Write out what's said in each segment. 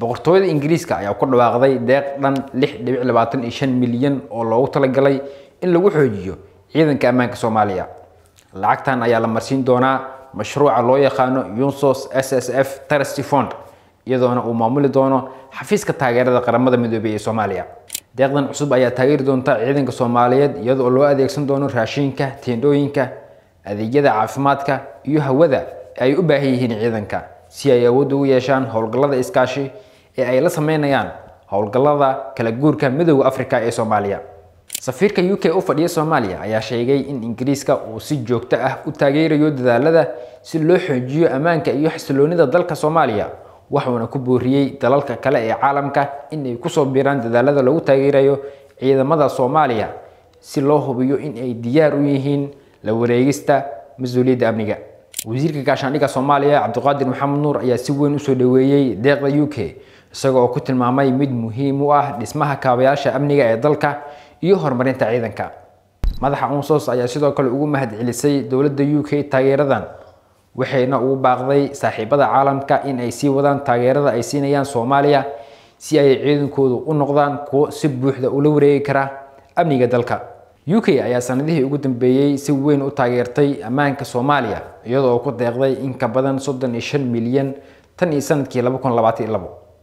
boqortooyada Ingiriiska ayaa ku dhawaaqday deeq dhan 6.25 milyan oo loogu talagalay in lagu xoojiyo ciidanka ammaanka Soomaaliya. Lacagtan ayaa la marsiin doonaa mashruuca loo yaqaano UNSOS SSF Trust Fund iyadoona uu maamuli doono xafiiska taageerada qaramada midoobay ee Soomaaliya. Deeqdan cusub ayaa taageeri doonta ciidanka Soomaaliyeed iyadoo loo adeegsan doono raashinka, teendooyinka, adeegyada caafimaadka iyo hawada ay u baahan yihiin ciidanka si ay awood ugu yeeshaan howlgallada iskaashi ee ay la sameynayaan howlgallada kala guurka Midowga Afrika ee Soomaaliya. Safiirka UK u fadhiya Soomaaliya ayaa sheegay in Ingiriiska uu si joogto ah u taageerayo dadaalada si loo xoojiyo ammaanka iyo xasiloonida dalka Soomaaliya, waxaana ku booriyay dalalka kale ee caalamka in ay ku soo biiraan dadaalada lagu taageerayo ciidamada Soomaaliya si loo hubiyo in ay diyaar u yihiin la wareegista mas'uuliyadda amniga. Wasiirka gaashaandhigga Soomaaliya Cabdiqaadir Maxamed Nuur ayaa si weyn u soo dhaweeyay deeqda UK isagoo ku tilmaamay mid muhiim u ah dhismaha kaabayaasha amniga ee dalka iyo horumarinta ciidanka. Madaxa UNSOS ayaa sidoo kale ugu mahadcelisay dowladda UK taageeradan waxayna ugu baaqday saaxiibada caalamka in ay sii wadaan taageerada ay siinayaan Soomaaliya si ay ciidankoodu u noqdaan kuwo si buuxda ula wareegi kara amniga dalka. UK ayaa sanadihii ugu dambeeyay si weyn u taageertay ammaanka Soomaaliya iyadoo ku deeqday in ka badan 35 milyan tan iyo sanadkii 2022.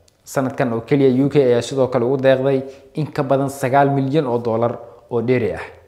sanadkan oo kaliya UK ayaa sidoo kale ugu deeqday in ka badan 9 milyan oo dollar oo dheeri ah.